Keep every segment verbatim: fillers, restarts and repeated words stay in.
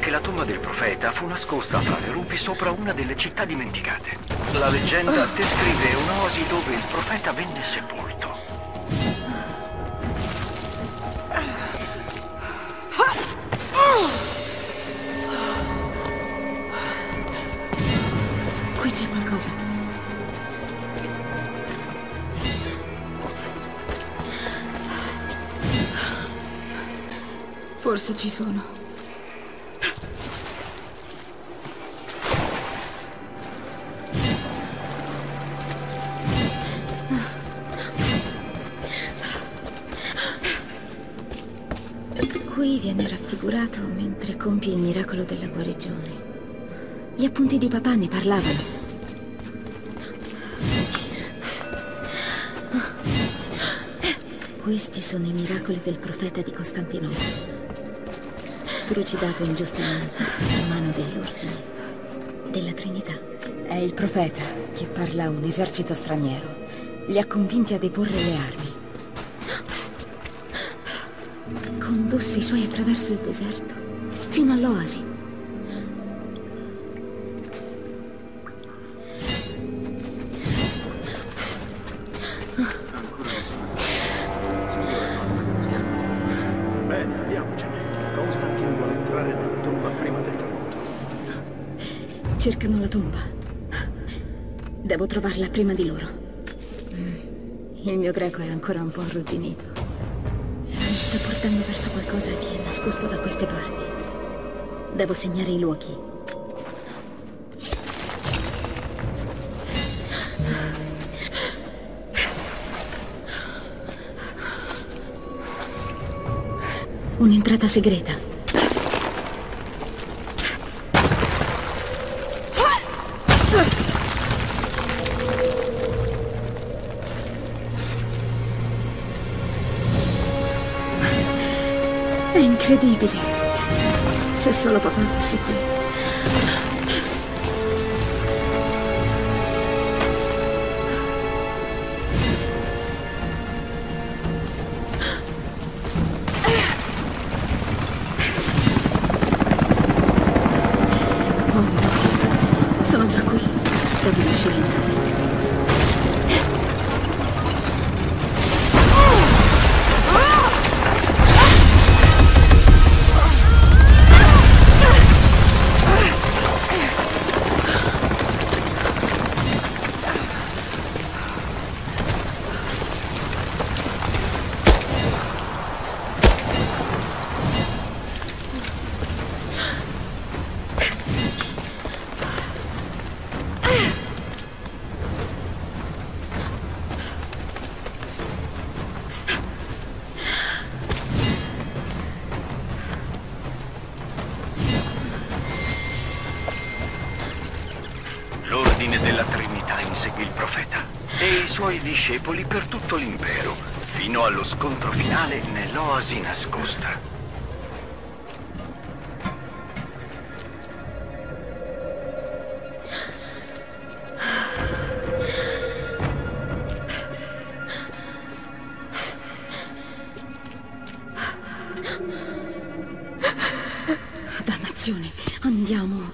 che la tomba del profeta fu nascosta fra le rupi sopra una delle città dimenticate. La leggenda descrive un'oasi dove il profeta venne sepolto. Qui c'è qualcosa. Forse ci sono. Qui viene raffigurato mentre compie il miracolo della guarigione. Gli appunti di papà ne parlavano. Questi sono i miracoli del profeta di Costantinopoli, trucidato ingiustamente a mano dell'ordine della Trinità. È il profeta che parla a un esercito straniero. Li ha convinti a deporre le armi. Condusse i suoi attraverso il deserto, fino all'oasi. Bene, andiamocene. Constantino vuole entrare nella tomba prima del tramonto. Cercano la tomba. Devo trovarla prima di loro. Il mio greco è ancora un po' arrugginito. Mi sta portando verso qualcosa che è nascosto da queste parti. Devo segnare i luoghi. Un'entrata segreta. È incredibile. Se solo papà fosse qui. Oh no. Sono già qui. Devo riuscire a entrare. L'ordine della Trinità inseguì il profeta e i suoi discepoli per tutto l'impero, fino allo scontro finale nell'oasi nascosta. Dannazione, andiamo.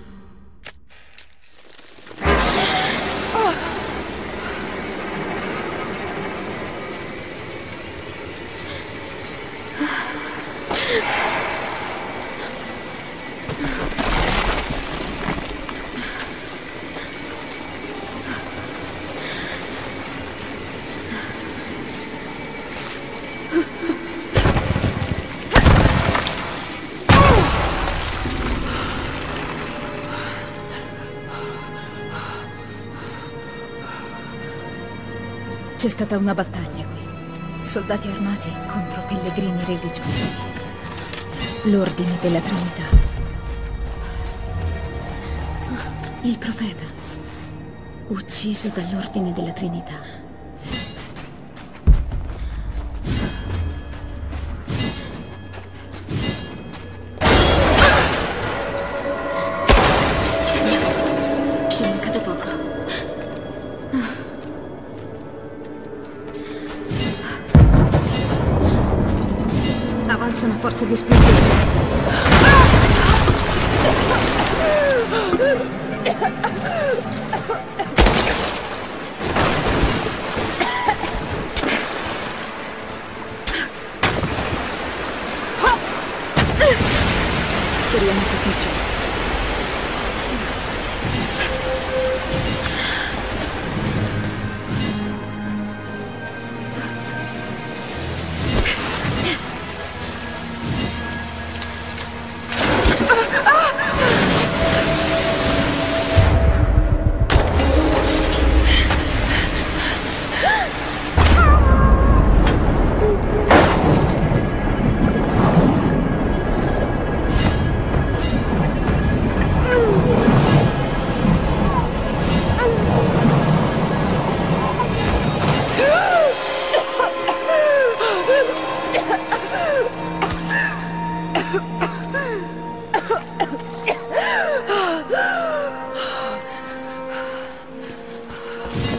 C'è stata una battaglia qui. Soldati armati contro pellegrini religiosi. L'ordine della Trinità. Il profeta. Ucciso dall'ordine della Trinità. Ci è mancato poco. Avanzano forze di esplosioni. Speriamo che funzioni.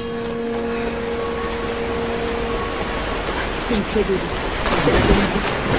Incredibile, ce l'abbiamo fatta.